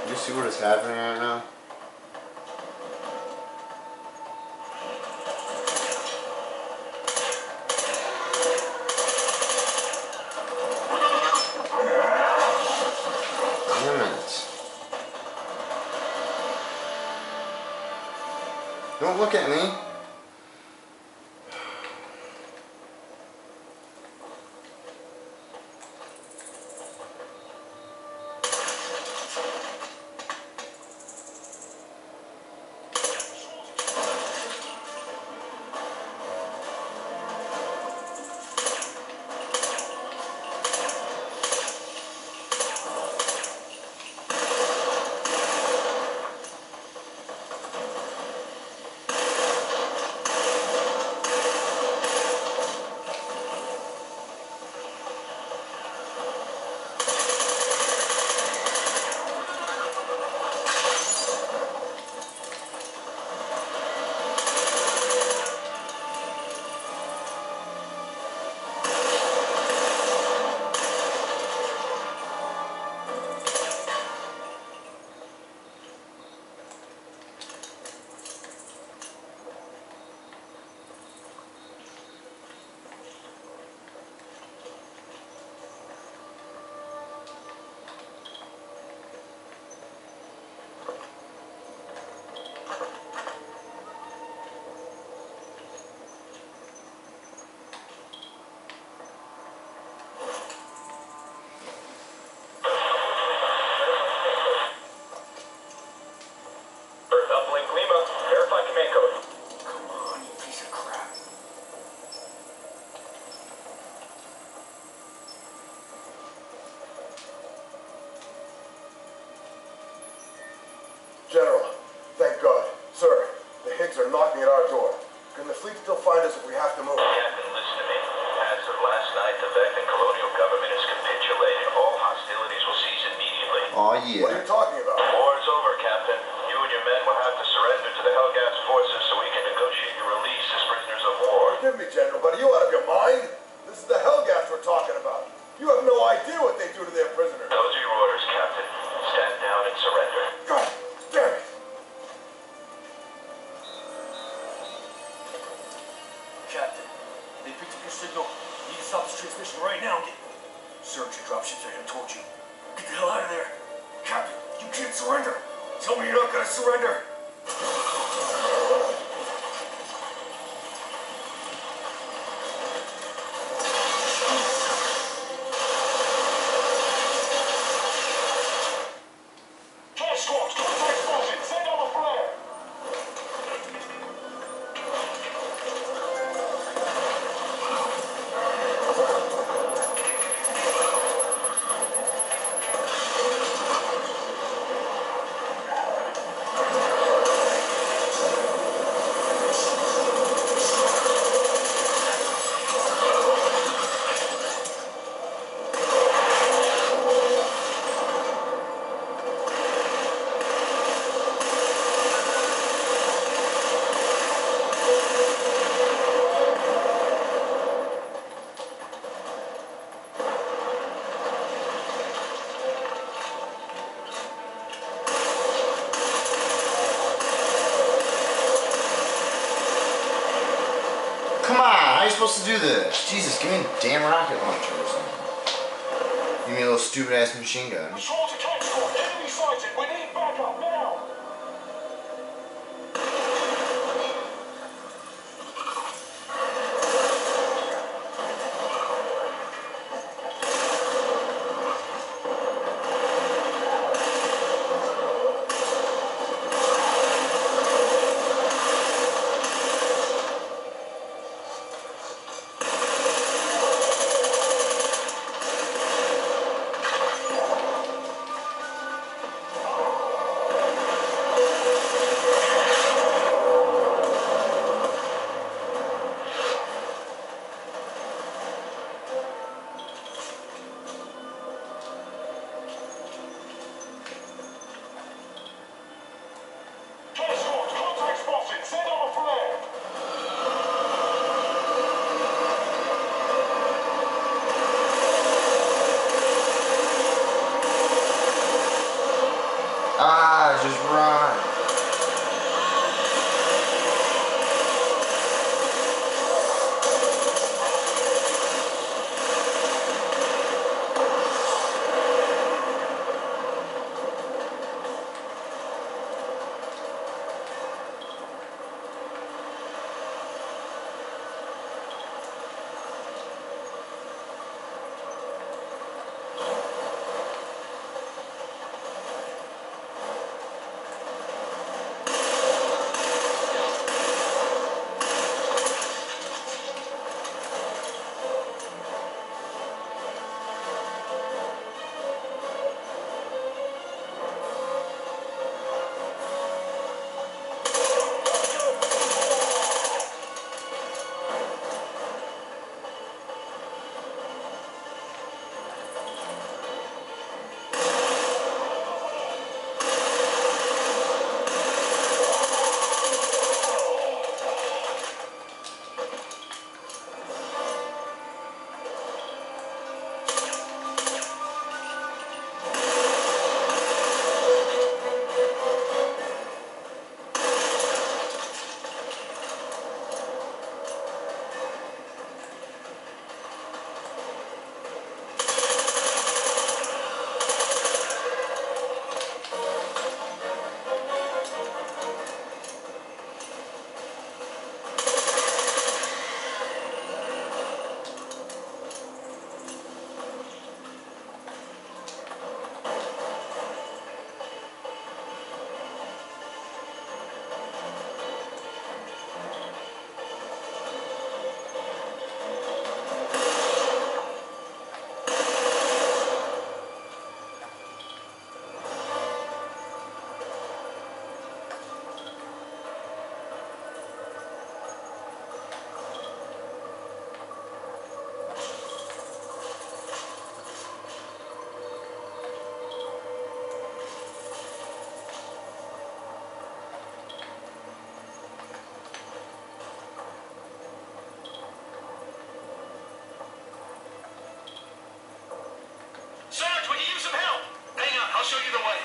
You see what is happening right now? Damn it. Don't look at me. General, thank God. Sir, the Higgs are knocking at our door. Can the fleet still find us if we have to move? Captain, listen to me. As of last night, the Vectan colonial government has capitulated. All hostilities will cease immediately. Aw, yeah. What are you talking about? The war's over, Captain. You and your men will have to surrender to the Helghast forces so we can negotiate your release as prisoners of war. Forgive me, General, but are you out of your mind? This is the Helghast we're talking about. You have no idea what they do to their prisoners. Those are your orders, Captain. Stand down and surrender. God damn it! Captain, they picked up your signal. You need to stop this transmission right now. Search your dropships are headed towards you. Get the hell out of there. Captain, you can't surrender. Tell me you're not gonna surrender. Come on, how are you supposed to do this? Jesus, give me a damn rocket launcher or something. Give me a little stupid ass machine gun. Patrol to Catchcore. Enemy sighted. We need backup now. Ah, just run. Sarge, we can use some help. Hang on, I'll show you the way.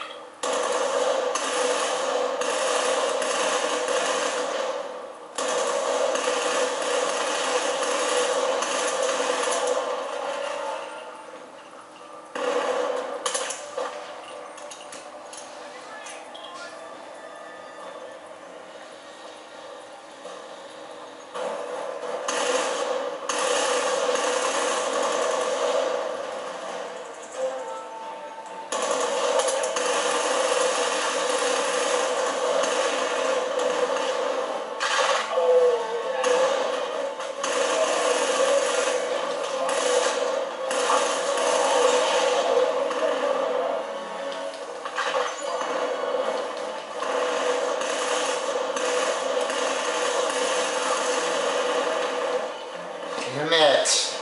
Damn it.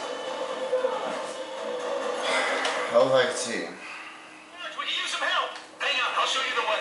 Oh, I can see. Sarge, we can use some help. Hang on, I'll show you the way.